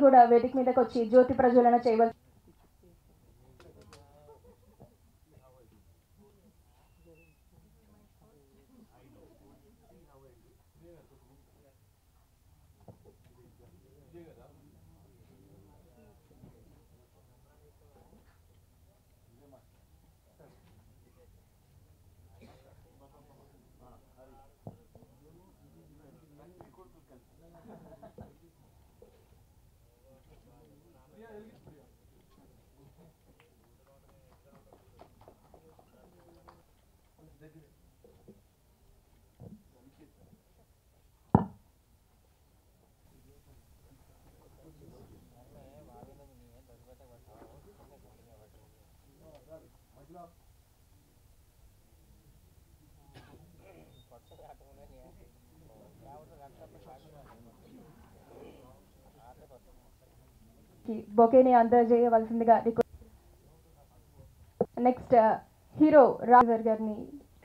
కూడా వేదిక మీదకి వచ్చి జ్యోతి ప్రజ్వలన చేయవలసి. బొకేని అందజేయవలసిందిగా నెక్స్ట్ హీరో రాజర్ గారిని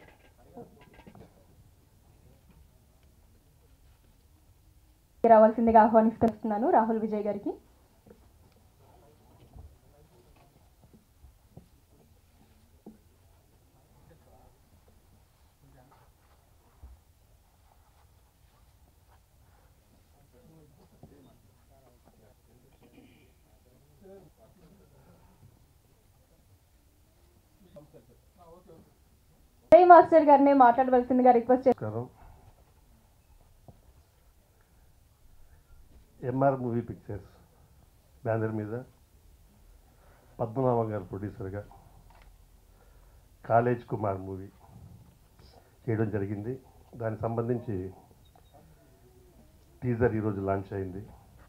రావాల్సిందిగా ఆహ్వానిస్తున్నాను. రాహుల్ విజయ్ గారికి. మాస్టర్ గారిని మాట్లాడవలసిందిగా రిక్వెస్ట్ చేస్తాను. ఎంఆర్ మూవీ పిక్చర్స్ బ్యానర్ మీద పద్మనాభం గారు ప్రొడ్యూసర్గా కాలేజ్ కుమార్ మూవీ చేయడం జరిగింది. దానికి సంబంధించి టీజర్ ఈరోజు లాంచ్ అయింది.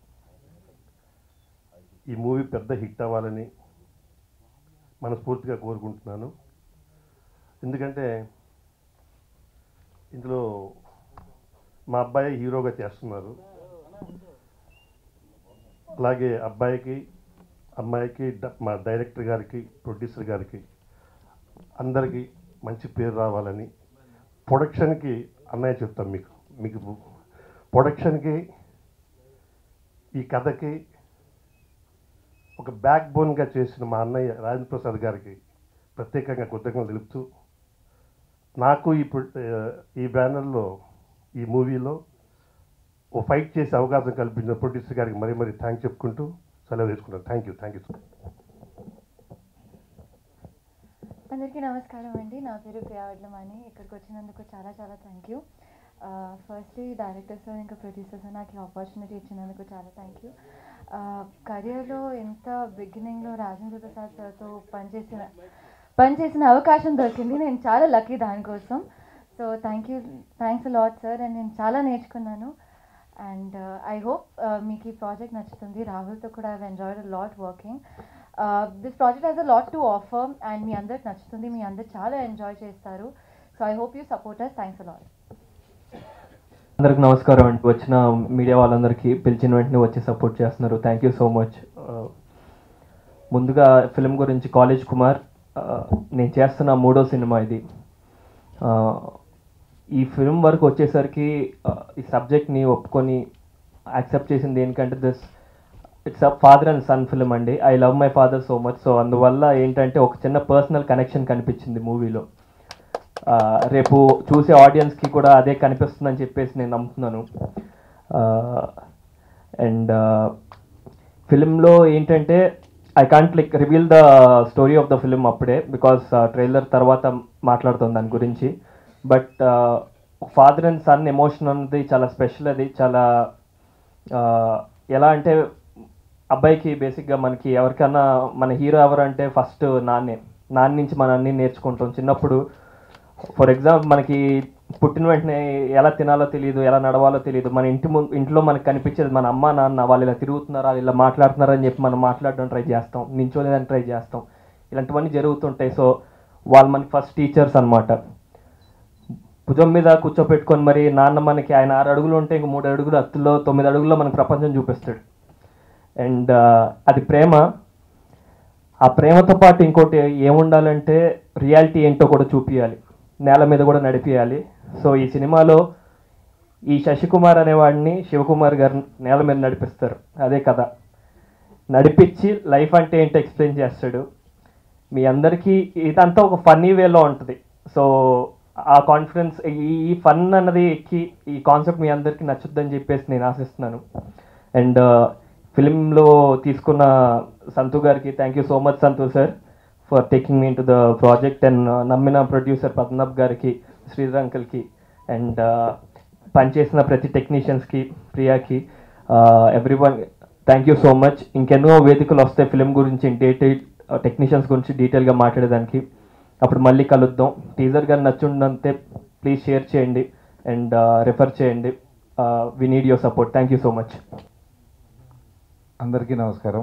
ఈ మూవీ పెద్ద హిట్ అవ్వాలని మనస్ఫూర్తిగా కోరుకుంటున్నాను. ఎందుకంటే ఇందులో మా అబ్బాయి హీరోగా చేస్తున్నారు. అలాగే అబ్బాయికి అమ్మాయికి మా డైరెక్టర్ గారికి ప్రొడ్యూసర్ గారికి అందరికీ మంచి పేరు రావాలని ప్రొడక్షన్కి అన్నయ్య చెప్తాం. మీకు ప్రొడక్షన్కి ఈ కథకి ఒక బ్యాక్ బోన్గా చేసిన మా అన్నయ్య రాజేంద్ర ప్రసాద్ గారికి ప్రత్యేకంగా కృతజ్ఞతలు తెలుపుతూ నాకు ఈ బ్యానర్లో ఈ మూవీలో ఓ ఫైట్ చేసే అవకాశం కల్పించిన ప్రొడ్యూసర్ గారికి మరీ థ్యాంక్స్ చెప్పుకుంటూ సెలవు తీసుకుంటాను. Thank you. అందరికీ నమస్కారం అండి. నా పేరు ప్రియావడ్లమాని. ఇక్కడికి వచ్చినందుకు చాలా చాలా thank you. Firstly director sir ఇంకా ప్రొడ్యూసర్ సార్ నాకు ఈ ఆపర్చునిటీ ఇచ్చినందుకు చాలా థ్యాంక్ యూ. కెరియర్లో ఎంత బిగినింగ్లో రాజేంద్ర ప్రసాద్ సార్తో పనిచేసిన అవకాశం దొరికింది. నేను చాలా లక్కీ దానికోసం. So thanks lot sir. And నేను చాలా నేర్చుకున్నాను. అండ్ ఐ హోప్ మీకు ఈ ప్రాజెక్ట్ నచ్చుతుంది. రాహుల్తో కూడా I enjoyed a lot working. This project has a lot to offer and మీ అందరికి నచ్చుతుంది. మీ అందరు చాలా ఎంజాయ్ చేస్తారు. So I hope you support us. Thanks a lot. అందరికి నమస్కారం అండి. వచ్చిన మీడియా వాళ్ళందరికీ పిలిచిన వెంటనే వచ్చి సపోర్ట్ చేస్తున్నారు. Thank you so much. ముందుగా ఫిలిం గురించి కాలేజ్ కుమార్ నేను చేస్తున్న 3వ సినిమా ఇది. ఈ ఫిల్మ్ వరకు వచ్చేసరికి ఈ సబ్జెక్ట్ని ఒప్పుకొని యాక్సెప్ట్ చేసింది ఏంటంటే it's a father and son film అండి. I love my father so much. So అందువల్ల ఏంటంటే ఒక చిన్న పర్సనల్ కనెక్షన్ కనిపించింది మూవీలో. రేపు చూసే ఆడియన్స్కి కూడా అదే కనిపిస్తుందని చెప్పేసి నేను నమ్ముతున్నాను. అండ్ ఫిలింలో ఏంటంటే I can't reveal the story of the film అప్పుడే, బికాస్ ట్రైలర్ తర్వాత మాట్లాడుతుంది దాని గురించి. But father and son emotion అన్నది చాలా స్పెషల్. అది చాలా ఎలా అంటే అబ్బాయికి బేసిక్గా మనకి ఎవరికన్నా మన హీరో ఎవరంటే ఫస్ట్ నాన్న నుంచి మనం అన్నీ నేర్చుకుంటాం. చిన్నప్పుడు ఫర్ ఎగ్జాంపుల్ మనకి పుట్టిన వెంటనే ఎలా తినాలో తెలియదు, ఎలా నడవాలో తెలియదు. మన ఇంట్లో మనకు కనిపించేది మన అమ్మ నాన్న, వాళ్ళు ఇలా తిరుగుతున్నారా, ఇలా మాట్లాడుతున్నారా అని చెప్పి మనం మాట్లాడడం ట్రై చేస్తాం, నించోలేదని ట్రై చేస్తాం. ఇలాంటివన్నీ జరుగుతుంటాయి. సో వాళ్ళు మనకి ఫస్ట్ టీచర్స్ అనమాట. భుజం మీద కూర్చోపెట్టుకొని మరి నాన్న మనకి ఆయన 6 అడుగులు ఉంటే ఇంక 3 అడుగులు అత్తుల్లో 9 అడుగుల్లో మనకు ప్రపంచం చూపిస్తాడు. అండ్ అది ప్రేమ. ఆ ప్రేమతో పాటు ఇంకోటి ఏముండాలంటే రియాలిటీ ఏంటో కూడా చూపించాలి, నేల మీద కూడా నడిపించాలి. సో ఈ సినిమాలో ఈ శశికుమార్ అనేవాడిని శివకుమార్ గారు నేల మీద నడిపిస్తారు, అదే కథ. నడిపించి లైఫ్ అంటే ఏంటో ఎక్స్ప్లెయిన్ చేస్తాడు. మీ అందరికీ ఇదంతా ఒక ఫన్నీ వేలో ఉంటుంది. సో ఆ కాన్ఫిడెన్స్, ఈ ఫన్ అన్నది ఎక్కి ఈ కాన్సెప్ట్ మీ అందరికీ నచ్చుద్దని చెప్పేసి నేను ఆశిస్తున్నాను. అండ్ ఫిలింలో తీసుకున్న సంతు గారికి thank you so much Santhu sir for taking me into the project. And నమ్మిన ప్రొడ్యూసర్ పద్మనాభ్ గారికి, శ్రీధర్ అంకుల్కి, అండ్ పనిచేసిన ప్రతి టెక్నీషియన్స్కి, ప్రియాకి, everyone thank you so much. ఇంకెన్నో వేదికలు వస్తాయి ఫిలిం గురించి డీటెయిల్, టెక్నీషియన్స్ గురించి డీటెయిల్గా మాట్లాడేదానికి. అప్పుడు మళ్ళీ కలుద్దాం. టీజర్ గారు నచ్చుండంతే ప్లీజ్ షేర్ చేయండి అండ్ రెఫర్ చేయండి. We need your support. Thank you so much. అందరికీ నమస్కారం.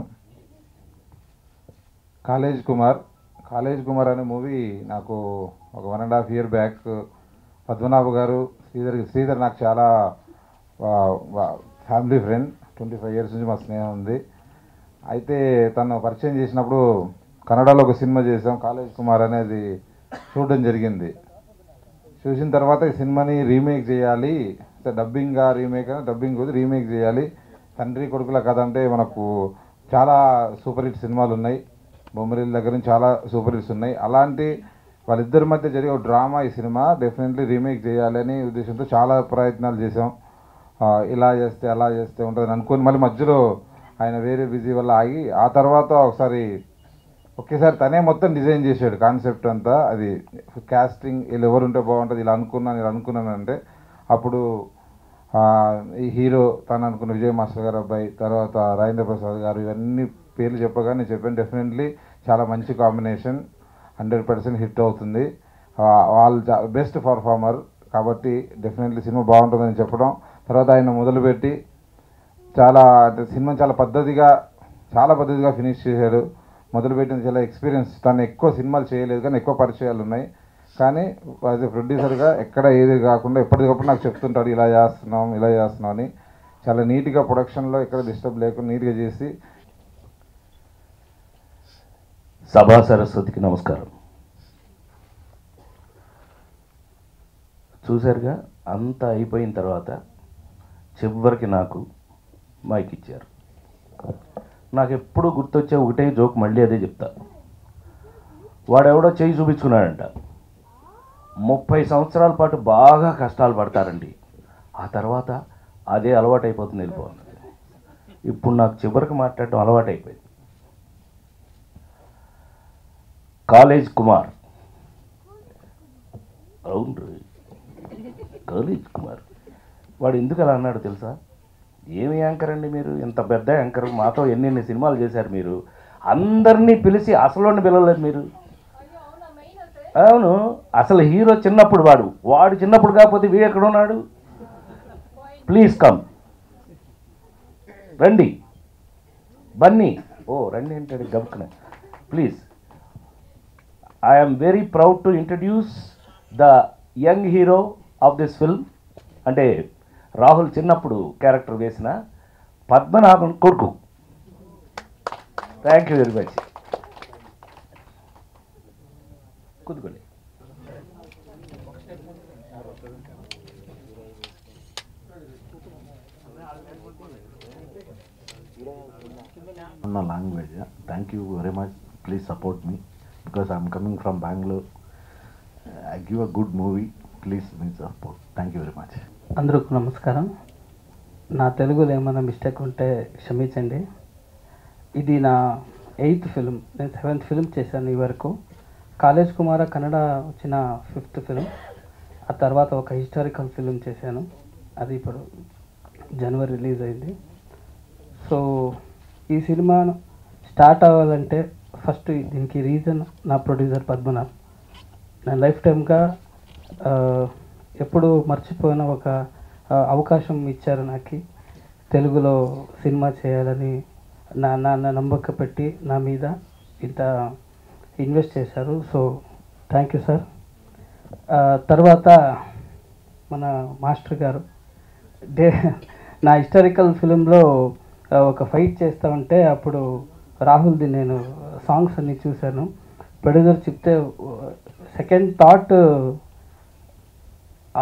కాలేజ్ కుమార్ అనే మూవీ నాకు ఒక 1.5 year బ్యాక్ పద్మనాభ గారు, శ్రీధర్ నాకు చాలా ఫ్యామిలీ ఫ్రెండ్, 25 years నుంచి మా స్నేహం ఉంది. అయితే తను పరిచయం చేసినప్పుడు కన్నడలో ఒక సినిమా చేసాం కాలేజ్ కుమార్ అనేది చూడడం జరిగింది. చూసిన తర్వాత ఈ సినిమాని రీమేక్ చేయాలి, డబ్బింగ్ రీమేక్ చేయాలి. తండ్రి కొడుకుల కథ అంటే మనకు చాలా సూపర్ హిట్ సినిమాలు ఉన్నాయి, బొమ్మరిల్ దగ్గర నుంచి చాలా సూపర్ హిట్స్ ఉన్నాయి. అలాంటి వాళ్ళిద్దరి మధ్య జరిగే ఒక డ్రామా ఈ సినిమా డెఫినెట్లీ రీమేక్ చేయాలని ఉద్దేశంతో చాలా ప్రయత్నాలు చేసాం. ఇలా చేస్తే అలా చేస్తే ఉంటుందని అనుకుని మళ్ళీ మధ్యలో ఆయన వేరే బిజీ వల్ల ఆగి, ఆ తర్వాత ఒకేసారి తనే మొత్తం డిజైన్ చేశాడు కాన్సెప్ట్ అంతా. అది కాస్టింగ్ వీళ్ళు ఎవరు ఉంటే బాగుంటుంది, ఇలా అనుకున్నానంటే అప్పుడు ఈ హీరో తను అనుకున్న విజయ్ మాస్టర్ గారు అబ్బాయి, తర్వాత రాజేంద్ర ప్రసాద్ గారు, ఇవన్నీ పేర్లు చెప్పగా నేను చెప్పాను డెఫినెట్లీ చాలా మంచి కాంబినేషన్, 100% హిట్ అవుతుంది, వాళ్ళు బెస్ట్ పర్ఫార్మర్ కాబట్టి డెఫినెట్లీ సినిమా బాగుంటుందని చెప్పడం. తర్వాత ఆయన మొదలుపెట్టి సినిమా చాలా పద్ధతిగా ఫినిష్ చేశాడు. మొదలుపెట్టిన చాలా ఎక్స్పీరియన్స్, తను ఎక్కువ సినిమాలు చేయలేదు కానీ ఎక్కువ పరిచయాలు ఉన్నాయి. కానీ యాజ్ ఎ ప్రొడ్యూసర్గా ఎక్కడ ఏది కాకుండా ఎప్పటికప్పుడు నాకు చెప్తుంటాడు ఇలా చేస్తున్నాం అని. చాలా నీట్గా ప్రొడక్షన్లో ఎక్కడ డిస్టర్బ్ లేకుండా నీట్గా చేసి. సభా సరస్వతికి నమస్కారం. చూసారుగా అంతా అయిపోయిన తర్వాత చివరికి నాకు మైక్ ఇచ్చారు. నాకు ఎప్పుడు గుర్తొచ్చే ఒకటే జోక్, మళ్ళీ అదే చెప్తా. వాడెవడో చేయి చూపించుకున్నాడంట. 30 సంవత్సరాల పాటు బాగా కష్టాలు పడతారండి, ఆ తర్వాత అదే అలవాటు అయిపోతుంది, వెళ్ళిపోతుంది. ఇప్పుడు నాకు చివరికి మాట్లాడటం అలవాటు అయిపోయింది. కాలేజ్ కుమార్, అవును కాలేజ్ కుమార్, వాడు ఎందుకు అలా అన్నాడు తెలుసా? ఏమి యాంకర్ అండి మీరు, ఇంత పెద్ద యాంకర్, మాతో ఎన్ని సినిమాలు చేశారు మీరు, అందరినీ పిలిచి అసలు పిలవలేదు మీరు. అవును, అసలు హీరో చిన్నప్పుడు వాడు చిన్నప్పుడు కాకపోతే వీడు ఎక్కడ ఉన్నాడు? ప్లీజ్ కమ్, రండి బన్నీ, రండి అంటాడు గబుక్కున. Please, I'm very proud to introduce the young hero of this film. అంటే రాహుల్ చిన్నప్పుడు క్యారెక్టర్ వేసిన పద్మనాభం కొడుకు. Thank you very much. కుదుకోండి. language. Thank you very much. Please support me because I'm coming from Bengaluru. I give a good movie. Please support. Thank you very much. అందరికీ నమస్కారం. నా తెలుగులో ఏమైనా మిస్టేక్ ఉంటే క్షమించండి. ఇది నా 8th ఫిలిం. నేను 7th ఫిలిం చేశాను ఈ వరకు. కాలేజ్ కుమార కన్నడ వచ్చిన 5th ఫిలిం. ఆ తర్వాత ఒక హిస్టారికల్ ఫిలిం చేశాను, అది ఇప్పుడు జనవరి రిలీజ్ అయింది. సో ఈ సినిమా స్టార్ట్ అవ్వాలంటే ఫస్ట్ దీనికి రీజన్ నా ప్రొడ్యూసర్ పద్మనాభ్. నేను లైఫ్ టైమ్గా ఎప్పుడు మర్చిపోయిన ఒక అవకాశం ఇచ్చారు నాకు, తెలుగులో సినిమా చేయాలని నా నమ్మకం పెట్టి నా మీద ఇంత ఇన్వెస్ట్ చేశారు. So thank you sir. తర్వాత మన మాస్టర్ గారు నా హిస్టారికల్ ఫిలింలో ఒక ఫైట్ చేస్తూ ఉంటే అప్పుడు రాహుల్ది నేను సాంగ్స్ అన్నీ చూశాను. ప్రొడ్యూసర్ చెప్తే సెకండ్ థాట్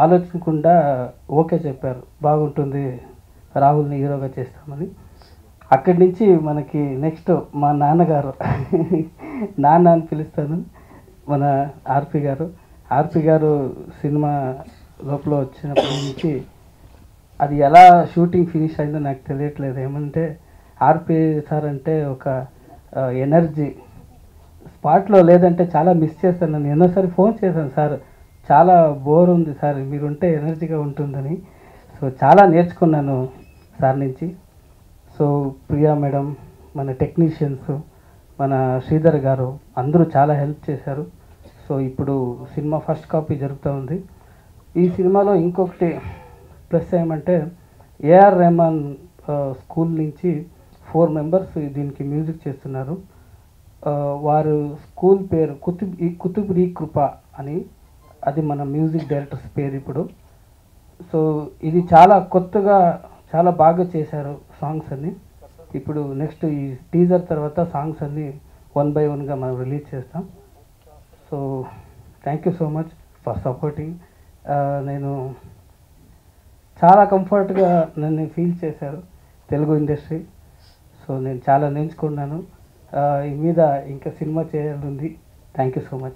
ఆలోచించకుండా ఓకే చెప్పారు, బాగుంటుంది రాహుల్ని హీరోగా చేస్తామని. అక్కడి నుంచి మనకి నెక్స్ట్ మా నాన్నగారు నాన్న అని పిలుస్తాను, మన ఆర్పి గారు సినిమా లోపల వచ్చినప్పటి నుంచి అది ఎలా షూటింగ్ ఫినిష్ అయిందో నాకు తెలియట్లేదు. ఏమంటే ఆర్పి సార్ అంటే ఒక ఎనర్జీ, స్పాట్లో లేదంటే చాలా మిస్ చేస్తాను. నేను ఎన్నోసారి ఫోన్ చేశాను, సార్ చాలా బోర్ ఉంది సార్, మీరుంటే ఎనర్జీగా ఉంటుందని. సో చాలా నేర్చుకున్నాను సార్ నుంచి. సో ప్రియా మేడం, మన టెక్నీషియన్స్, మన శ్రీధర్ గారు అందరూ చాలా హెల్ప్ చేశారు. సో ఇప్పుడు సినిమా ఫస్ట్ కాపీ జరుగుతూ ఉంది. ఈ సినిమాలో ఇంకొకటి ప్లస్ ఏమంటే ఏఆర్ రెహమాన్ స్కూల్ నుంచి 4 మెంబర్స్ దీనికి మ్యూజిక్ చేస్తున్నారు. వారు స్కూల్ పేరు కుతుబ్రీ కృప అని, అది మన మ్యూజిక్ డైరెక్టర్స్ పేరు ఇప్పుడు. సో ఇది చాలా కొత్తగా చాలా బాగా చేశారు సాంగ్స్ అన్నీ. ఇప్పుడు నెక్స్ట్ ఈ టీజర్ తర్వాత సాంగ్స్ అన్నీ 1 by 1గా మనం రిలీజ్ చేస్తాం. So thank you so much for supporting. నేను చాలా కంఫర్ట్గా నన్ను ఫీల్ చేశారు తెలుగు ఇండస్ట్రీ. సో నేను చాలా నేర్చుకున్నాను. ఈ మీద ఇంకా సినిమా చేయాలని. Thank you so much.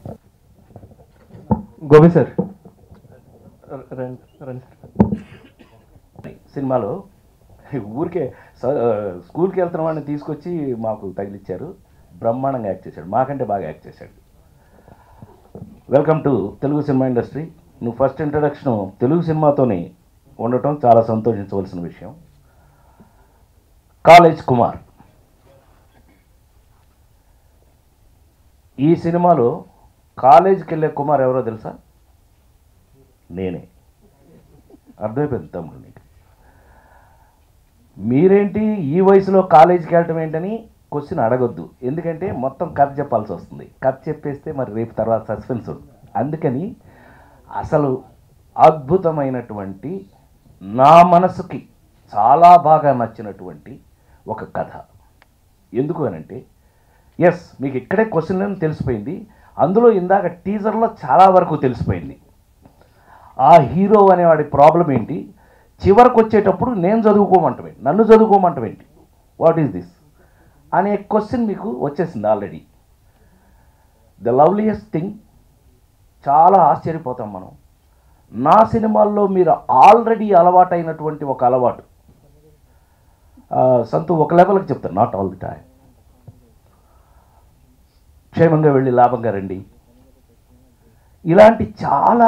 Gopi sir రండి. సినిమాలో ఊరికే స్కూల్కి వెళ్తున్న వాడిని తీసుకొచ్చి మాకు తగిలిచ్చారు. బ్రహ్మాండంగా యాక్ట్ చేశాడు, మాకంటే బాగా యాక్ట్ చేశాడు. Welcome to Telugu cinema industry. నువ్వు ఫస్ట్ ఇంట్రడక్షన్ తెలుగు సినిమాతోనే ఉండటం చాలా సంతోషించవలసిన విషయం. కాలేజ్ కుమార్, ఈ సినిమాలో కాలేజీకి వెళ్ళే కుమార్ ఎవరో తెలుసా? నేనే. అర్థమైపోయింది తమ్ముడు నీకు. మీరేంటి ఈ వయసులో కాలేజీకి వెళ్ళటం ఏంటని క్వశ్చన్ అడగొద్దు, ఎందుకంటే మొత్తం కథ చెప్పాల్సి వస్తుంది. కథ చెప్పేస్తే మరి రేపు తర్వాత సస్పెన్స్ ఉంటుంది. అందుకని అసలు అద్భుతమైనటువంటి, నా మనసుకి చాలా బాగా నచ్చినటువంటి ఒక కథ. ఎందుకు అనంటే, ఎస్ మీకు ఇక్కడే క్వశ్చన్లను తెలిసిపోయింది, అందులో ఇందాక టీజర్లో చాలా వరకు తెలిసిపోయింది. ఆ హీరో అనేవాడి ప్రాబ్లం ఏంటి, చివరికి వచ్చేటప్పుడు నేను చదువుకోమంటమేంటి, నన్ను చదువుకోమంటమేంటి, వాట్ ఈస్ దిస్ అనే క్వశ్చన్ మీకు వచ్చేసింది ఆల్రెడీ. ద లవ్లీయెస్ట్ థింగ్, చాలా ఆశ్చర్యపోతాం మనం. నా సినిమాల్లో మీరు ఆల్రెడీ అలవాటైనటువంటి ఒక అలవాటు, సంతు ఒక లెవెల్కి చెప్తాను, నాట్ ఆల్ ది టైం. క్షేమంగా వెళ్ళి లాభంగా రండి, ఇలాంటి చాలా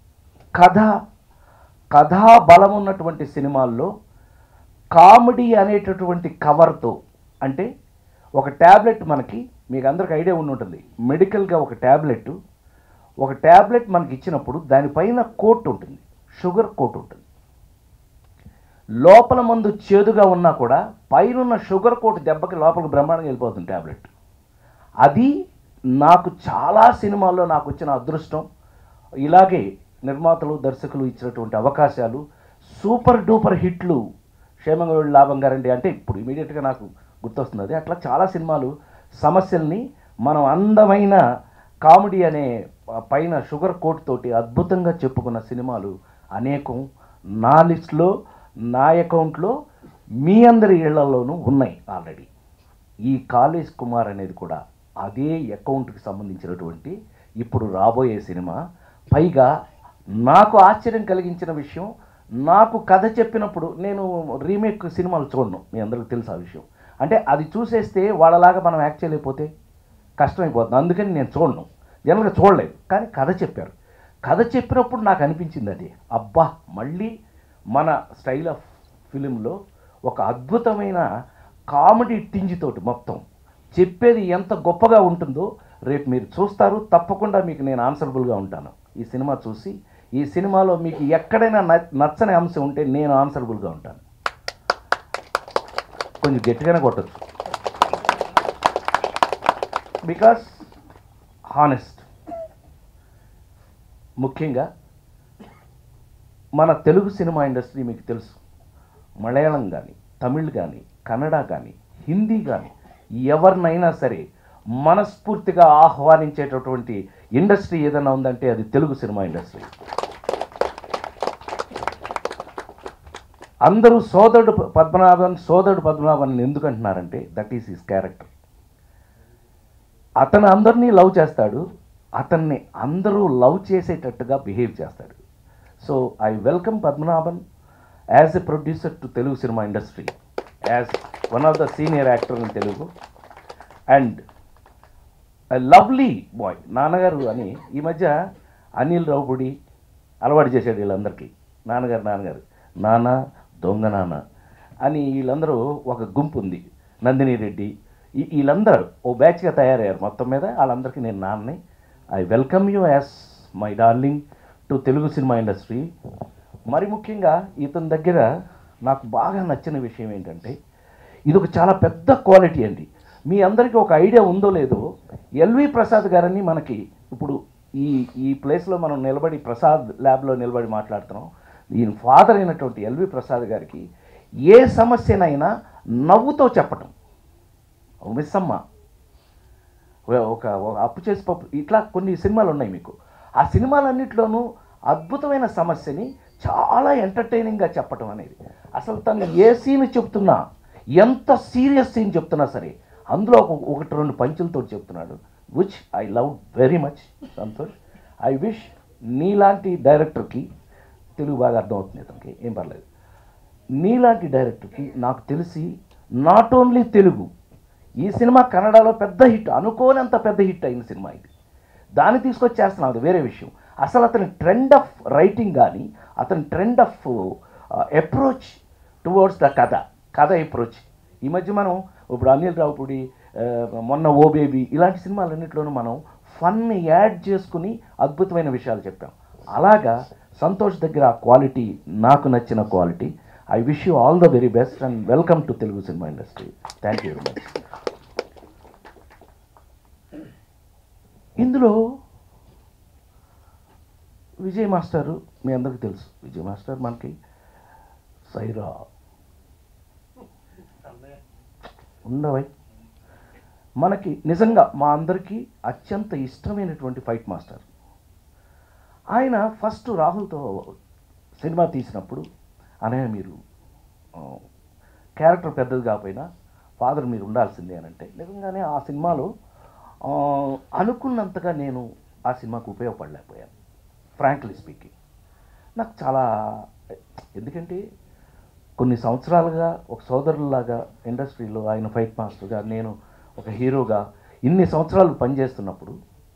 కథా బలం ఉన్నటువంటి సినిమాల్లో కామెడీ అనేటటువంటి కవర్తో, అంటే ఒక ట్యాబ్లెట్ మనకి, మీకు అందరికి ఐడియా ఉండి ఉంటుంది, మెడికల్గా ఒక ట్యాబ్లెట్ మనకి ఇచ్చినప్పుడు దానిపైన కోట్ ఉంటుంది, షుగర్ కోట్ ఉంటుంది. లోపల మందు చేదుగా ఉన్నా కూడా పైన షుగర్ కోట్ దెబ్బకి లోపలికి బ్రహ్మాండంగా వెళ్ళిపోతుంది ట్యాబ్లెట్. అది నాకు చాలా సినిమాల్లో నాకు వచ్చిన అదృష్టం. ఇలాగే నిర్మాతలు దర్శకులు ఇచ్చినటువంటి అవకాశాలు, సూపర్ డూపర్ హిట్లు, క్షేమంగా వెళ్ళి లాభంగా రండి అంటే ఇప్పుడు ఇమీడియట్గా నాకు గుర్తొస్తుంది అది. అట్లా చాలా సినిమాలు సమస్యల్ని మనం అందమైన కామెడీ అనే పైన షుగర్ కోట్ తోటి అద్భుతంగా చెప్పుకున్న సినిమాలు అనేకం నా లిస్ట్లో, నా అకౌంట్లో, మీ అందరి ఇళ్లలోనూ ఉన్నాయి ఆల్రెడీ. ఈ కాలేజ్ కుమార్ అనేది కూడా అదే అకౌంట్కి సంబంధించినటువంటి ఇప్పుడు రాబోయే సినిమా. పైగా నాకు ఆశ్చర్యం కలిగించిన విషయం, నాకు కథ చెప్పినప్పుడు, నేను రీమేక్ సినిమాలు చూడను, మీ అందరికీ తెలుసు ఆ విషయం. అంటే అది చూసేస్తే వాళ్ళలాగా మనం యాక్ట్ చేయలేకపోతే కష్టమైపోతుంది, అందుకని నేను చూడను, జనరల్గా చూడలేదు. కానీ కథ చెప్పారు, కథ చెప్పినప్పుడు నాకు అనిపించింది అది, అబ్బా మళ్ళీ మన స్టైల్ ఆఫ్ ఫిలింలో ఒక అద్భుతమైన కామెడీ టింజితోటి మొత్తం చెప్పేది ఎంత గొప్పగా ఉంటుందో రేపు మీరు చూస్తారు. తప్పకుండా మీకు నేను ఆన్సరబుల్గా ఉంటాను ఈ సినిమా చూసి. ఈ సినిమాలో మీకు ఎక్కడైనా నచ్చని అంశం ఉంటే నేను ఆన్సరబుల్గా ఉంటాను. కొంచెం గట్టిగానే కొట్టచ్చు, బికాస్ హానెస్ట్. ముఖ్యంగా మన తెలుగు సినిమా ఇండస్ట్రీ మీకు తెలుసు, మలయాళం కానీ, తమిళ్ కానీ, కన్నడ కానీ, హిందీ కానీ, ఎవరినైనా సరే మనస్ఫూర్తిగా ఆహ్వానించేటటువంటి ఇండస్ట్రీ ఏదైనా ఉందంటే అది తెలుగు సినిమా ఇండస్ట్రీ. అందరూ సోదరుడు పద్మనాభన్ ఎందుకు అంటున్నారంటే దట్ ఈస్ హిస్ క్యారెక్టర్. అతను అందరినీ లవ్ చేస్తాడు, అతన్ని అందరూ లవ్ చేసేటట్టుగా బిహేవ్ చేస్తాడు. So I welcome Padmanabhan as a producer to Telugu cinema industry, as one of the senior actor in Telugu and a lovely boy. నాన్నగారు అని ఈ మధ్య అనిల్ రావుపూడి అలవాటు చేశాడు వీళ్ళందరికీ. నాన్నగారు నాన్న దొంగ నాన్న అని వీళ్ళందరూ ఒక గుంపు ఉంది. నందిని రెడ్డి వీళ్ళందరూ ఓ బ్యాచ్గా తయారయ్యారు. మొత్తం మీద వాళ్ళందరికీ నేను నాన్నని. I welcome you as my darling to Telugu cinema industry. మరి ముఖ్యంగా ఇతని దగ్గర నాకు బాగా నచ్చిన విషయం ఏంటంటే ఇది ఒక చాలా పెద్ద క్వాలిటీ అండి. మీ అందరికీ ఒక ఐడియా ఉందో లేదో, ఎల్వి ప్రసాద్ గారని మనకి ఇప్పుడు ఈ ప్లేస్లో మనం నిలబడి ప్రసాద్ ల్యాబ్లో నిలబడి మాట్లాడుతున్నాం. ఈయన ఫాదర్ అయినటువంటి ఎల్వి ప్రసాద్ గారికి ఏ సమస్యనైనా నవ్వుతో చెప్పటం, మిస్సమ్మ, ఒక అప్పు చేసి పప్పు, ఇట్లా కొన్ని సినిమాలు ఉన్నాయి మీకు. ఆ సినిమాలన్నింటిలోనూ అద్భుతమైన సమస్యని చాలా ఎంటర్టైనింగ్గా చెప్పటం అనేది. అసలు తను ఏ సీన్ చెప్తున్నా, ఎంత సీరియస్ సీన్ చెప్తున్నా సరే అందులో ఒకటి రెండు పంచులతో చెప్తున్నాడు, which I love very much. Santosh, I wish నీలాంటి డైరెక్టర్కి, తెలుగు బాగా అర్థమవుతుంది అతనికి, ఏం పర్లేదు, నీలాంటి డైరెక్టర్కి నాకు తెలిసి నాట్ ఓన్లీ తెలుగు, ఈ సినిమా కన్నడలో పెద్ద హిట్, అనుకోనంత పెద్ద హిట్ అయిన సినిమా ఇది. దాన్ని తీసుకొచ్చేస్తున్నాం, అది వేరే విషయం. అసలు అతని ట్రెండ్ ఆఫ్ రైటింగ్ కానీ, అతని trend of approach towards the కథ అప్రోచ్. ఈ మధ్య మనం ఇప్పుడు అనిల్ రావుపూడి, మొన్న ఓ బేబీ, ఇలాంటి సినిమాలన్నింటిలోనూ మనం ఫన్ యాడ్ చేసుకుని అద్భుతమైన విషయాలు చెప్పాం. అలాగా సంతోష్ దగ్గర ఆ క్వాలిటీ నాకు నచ్చిన quality. I wish you all the very best and welcome to Telugu cinema industry. Thank you very much. ఇందులో విజయ్ మాస్టరు మీ అందరికీ తెలుసు. విజయ్ మాస్టర్ మనకి సైరా ఉండవై మనకి నిజంగా మా అందరికీ అత్యంత ఇష్టమైనటువంటి ఫైట్ మాస్టర్. ఆయన ఫస్ట్ రాహుల్తో సినిమా తీసినప్పుడు, అనయ్య మీరు క్యారెక్టర్ పెద్దది కాకపోయినా ఫాదర్ మీరు ఉండాల్సిందే అని అంటే, నిజంగానే ఆ సినిమాలో అనుకున్నంతగా నేను ఆ సినిమాకు ఉపయోగపడలేకపోయాను, ఫ్రాంక్లీ స్పీకింగ్. నాకు చాలా, ఎందుకంటే కొన్ని సంవత్సరాలుగా ఒక సోదరులాగా ఇండస్ట్రీలో ఆయన ఫైట్ మాస్టర్గా, నేను ఒక హీరోగా ఇన్ని సంవత్సరాలు పనిచేస్తున్నప్పుడు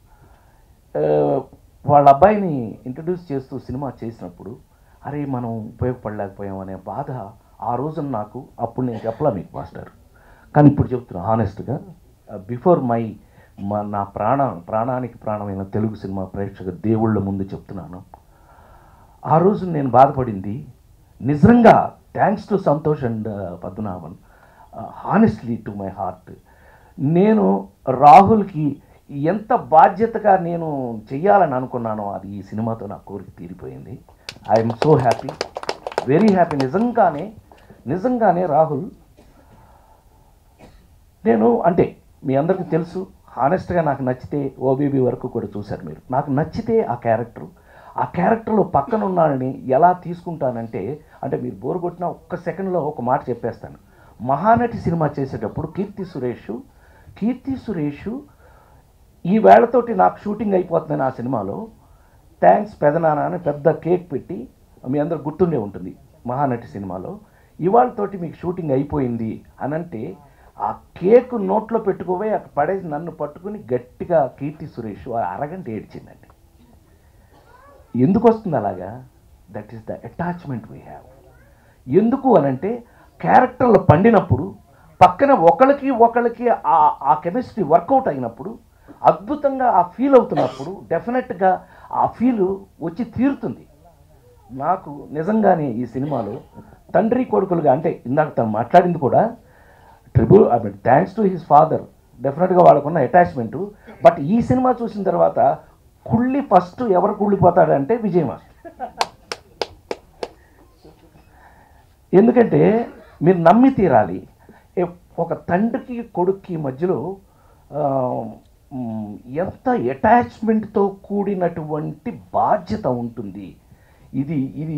వాళ్ళ అబ్బాయిని ఇంట్రడ్యూస్ చేస్తూ సినిమా చేసినప్పుడు అరే మనం ఉపయోగపడలేకపోయాం అనే బాధ ఆ రోజున నాకు, అప్పుడు నేను చెప్పలా మీకు మాస్టర్, కానీ ఇప్పుడు చెప్తున్నా హానెస్ట్గా, బిఫోర్ నా ప్రాణానికి ప్రాణమైన తెలుగు సినిమా ప్రేక్షక దేవుళ్ళ ముందు చెప్తున్నాను. ఆ రోజు నేను బాధపడింది నిజంగా thanks to Santosh and Padmanabhan, honestly to my heart. నేను రాహుల్కి ఎంత బాధ్యతగా నేను చెయ్యాలని అనుకున్నానో అది ఈ సినిమాతో నా కోరిక తీరిపోయింది. I'm so happy, very happy. నిజంగానే రాహుల్, నేను అంటే మీ అందరికీ తెలుసు, హానెస్ట్గా నాకు నచ్చితే ఓబీబీ వరకు కూడా చూశారు మీరు. నాకు నచ్చితే ఆ క్యారెక్టర్లో పక్కన ఉన్నానని ఎలా తీసుకుంటానంటే, అంటే మీరు బోరు కొట్టిన ఒక్క సెకండ్లో ఒక మాట చెప్పేస్తాను. మహానటి సినిమా చేసేటప్పుడు కీర్తి సురేష్ ఈ వేళతోటి నాకు షూటింగ్ అయిపోతుందని ఆ సినిమాలో థ్యాంక్స్ పెదనాన్న అని పెద్ద కేక్ పెట్టి, మీ అందరు గుర్తుండే ఉంటుంది మహానటి సినిమాలో, ఇవాళతోటి మీకు షూటింగ్ అయిపోయింది అని అంటే ఆ కేక్ నోట్లో పెట్టుకోపోయి అక్కడ పడేసి నన్ను పట్టుకుని గట్టిగా కీర్తి సురేష్ అరగంట ఏడ్చిందండి. ఎందుకు వస్తుంది అలాగా? That is the attachment we have. ఎందుకు అనంటే క్యారెక్టర్లు పండినప్పుడు పక్కన ఒకళ్ళకి ఆ కెమిస్ట్రీ వర్కౌట్ అయినప్పుడు, అద్భుతంగా ఆ ఫీల్ అవుతున్నప్పుడు డెఫినెట్గా ఆ ఫీల్ వచ్చి తీరుతుంది. నాకు నిజంగానే ఈ సినిమాలో తండ్రి కొడుకులుగా, అంటే ఇందాక తను మాట్లాడింది కూడా థ్యాంక్స్ టు హిస్ ఫాదర్, డెఫినెట్గా వాళ్ళకున్న అటాచ్మెంటు. బట్ ఈ సినిమా చూసిన తర్వాత ఫస్ట్ ఎవరు కుళ్ళిపోతాడంటే విజయ్ మాస్టర్. ఎందుకంటే మీరు నమ్మి తీరాలి, ఒక తండ్రికి కొడుక్కి మధ్యలో ఎంత అటాచ్మెంట్తో కూడినటువంటి బాధ్యత ఉంటుంది. ఇది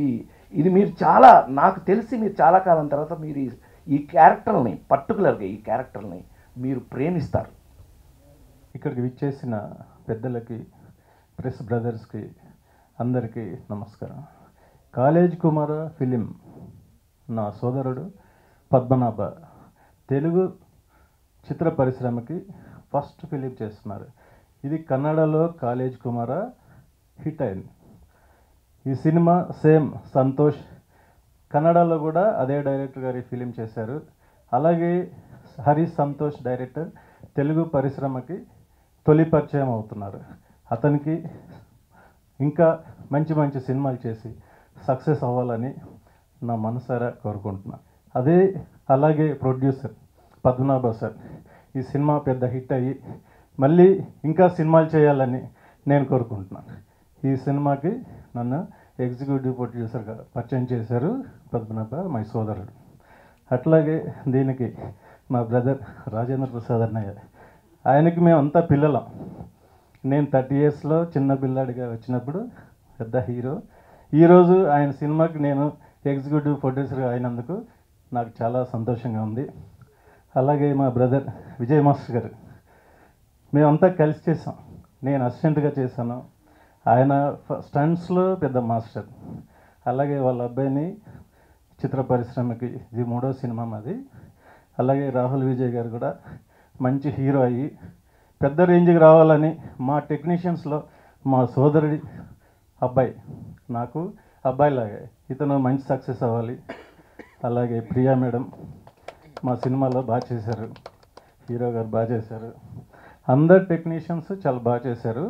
ఇది మీరు చాలా, నాకు తెలిసి మీరు చాలా కాలం తర్వాత మీరు ఈ క్యారెక్టర్ని, పర్టికులర్గా ఈ క్యారెక్టర్ని మీరు ప్రేమిస్తారు. ఇక్కడికి విచ్చేసిన పెద్దలకి, ప్రెస్ బ్రదర్స్కి అందరికీ నమస్కారం. కాలేజ్ కుమార్ ఫిలిం నా సోదరుడు పద్మనాభ తెలుగు చిత్ర పరిశ్రమకి ఫస్ట్ ఫిలిం చేస్తున్నారు. ఇది కన్నడలో కాలేజ్ కుమార హిట్ అయింది. ఈ సినిమా సేమ్ సంతోష్ కన్నడలో కూడా అదే డైరెక్టర్ గారి ఫిలిం చేశారు. అలాగే హరి సంతోష్ డైరెక్టర్ తెలుగు పరిశ్రమకి తొలి పరిచయం అవుతున్నారు. అతనికి ఇంకా మంచి మంచి సినిమాలు చేసి సక్సెస్ అవ్వాలని నా మనసారా కోరుకుంటున్నాను. అలాగే ప్రొడ్యూసర్ పద్మనాభ సార్ ఈ సినిమా పెద్ద హిట్ అయ్యి మళ్ళీ ఇంకా సినిమాలు చేయాలని నేను కోరుకుంటున్నాను. ఈ సినిమాకి నన్ను ఎగ్జిక్యూటివ్ ప్రొడ్యూసర్గా పరిచయం చేశారు పద్మనాభ, మై సోదరుడు. అట్లాగే దీనికి మా బ్రదర్ రాజేంద్ర ప్రసాద్ అన్నయ్య, ఆయనకి మేమంతా పిల్లలం. నేను 30 yearsలో చిన్న పిల్లాడిగా వచ్చినప్పుడు పెద్ద హీరో. ఈరోజు ఆయన సినిమాకి నేను ఎగ్జిక్యూటివ్ ప్రొడ్యూసర్గా అయినందుకు నాకు చాలా సంతోషంగా ఉంది. అలాగే మా బ్రదర్ విజయ్ మాస్టర్ గారు, మేమంతా కలిసి చేసాం. నేను అసిస్టెంట్గా చేశాను, ఆయన స్టంట్స్లో పెద్ద మాస్టర్. అలాగే వాళ్ళ అబ్బాయిని చిత్ర పరిశ్రమకి, ఇది 3వ సినిమా మాది. అలాగే రాహుల్ విజయ్ గారు కూడా మంచి హీరో అయ్యి పెద్ద రేంజ్కి రావాలని మా టెక్నీషియన్స్లో మా సోదరుడి అబ్బాయి, నాకు అబ్బాయిలాగే ఇతను మంచి సక్సెస్ అవ్వాలి. అలాగే ప్రియా మేడం మా సినిమాలో బాగా చేశారు, హీరో గారు బాగా చేశారు, అందరు టెక్నీషియన్స్ చాలా బాగా చేశారు.